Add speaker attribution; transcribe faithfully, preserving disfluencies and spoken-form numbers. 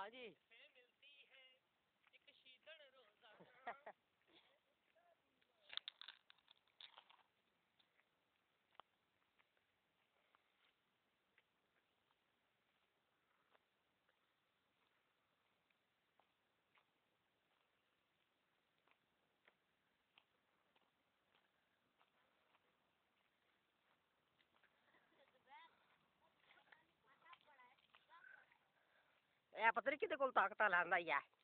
Speaker 1: हाँ जी ए पता नहीं कितने को ताकत लांदा यार